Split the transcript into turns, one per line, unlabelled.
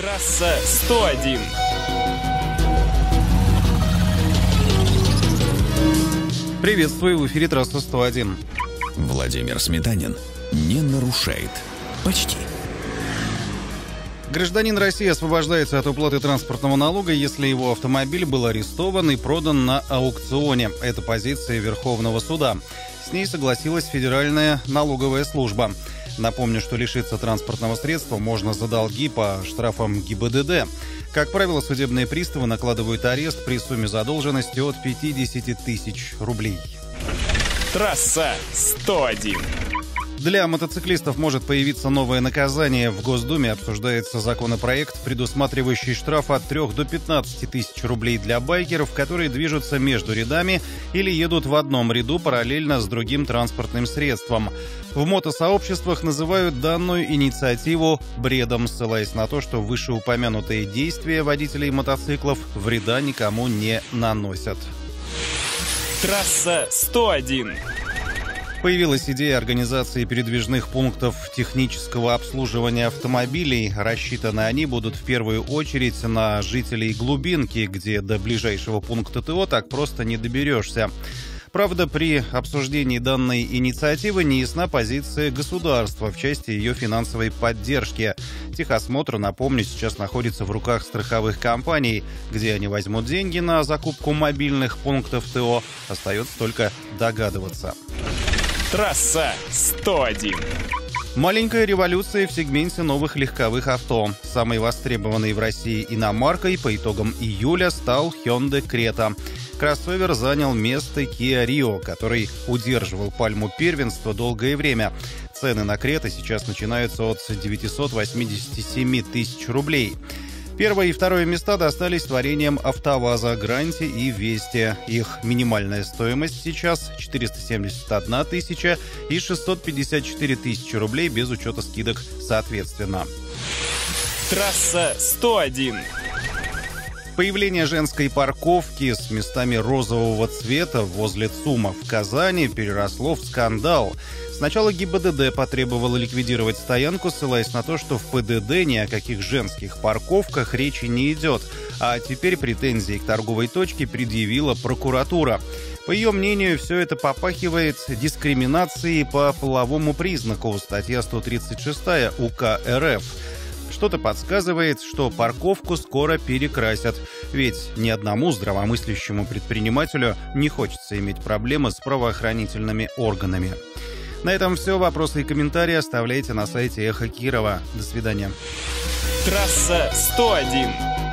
Трасса 101.
Приветствую, в эфире трасса 101.
Владимир Сметанин не нарушает. Почти.
Гражданин России освобождается от уплаты транспортного налога, если его автомобиль был арестован и продан на аукционе. Это позиция Верховного суда. С ней согласилась Федеральная налоговая служба. Напомню, что лишиться транспортного средства можно за долги по штрафам ГИБДД. Как правило, судебные приставы накладывают арест при сумме задолженности от 50 тысяч рублей.
Трасса 101.
Для мотоциклистов может появиться новое наказание. В Госдуме обсуждается законопроект, предусматривающий штраф от 3 до 15 тысяч рублей для байкеров, которые движутся между рядами или едут в одном ряду параллельно с другим транспортным средством. В мотосообществах называют данную инициативу бредом, ссылаясь на то, что вышеупомянутые действия водителей мотоциклов вреда никому не наносят.
Трасса 101.
Появилась идея организации передвижных пунктов технического обслуживания автомобилей. Рассчитаны они будут в первую очередь на жителей глубинки, где до ближайшего пункта ТО так просто не доберешься. Правда, при обсуждении данной инициативы не ясна позиция государства в части ее финансовой поддержки. Техосмотр, напомню, сейчас находится в руках страховых компаний. Где они возьмут деньги на закупку мобильных пунктов ТО, остается только догадываться.
Трасса 101.
Маленькая революция в сегменте новых легковых авто. Самой востребованной в России иномаркой по итогам июля стал Hyundai Creta. Кроссовер занял место Kia Rio, который удерживал пальму первенства долгое время. Цены на Creta сейчас начинаются от 987 тысяч рублей. Первое и второе места достались творениям АвтоВАЗа, Гранте и Весте. Их минимальная стоимость сейчас 471 тысяча и 654 тысячи рублей без учета скидок соответственно.
Трасса 101.
Появление женской парковки с местами розового цвета возле ЦУМа в Казани переросло в скандал. Сначала ГИБДД потребовало ликвидировать стоянку, ссылаясь на то, что в ПДД ни о каких женских парковках речи не идет. А теперь претензии к торговой точке предъявила прокуратура. По ее мнению, все это попахивает дискриминацией по половому признаку. Статья 136 УК РФ. Что-то подсказывает, что парковку скоро перекрасят. Ведь ни одному здравомыслящему предпринимателю не хочется иметь проблемы с правоохранительными органами. На этом все. Вопросы и комментарии оставляйте на сайте Эхо Кирова. До свидания.
Трасса 101.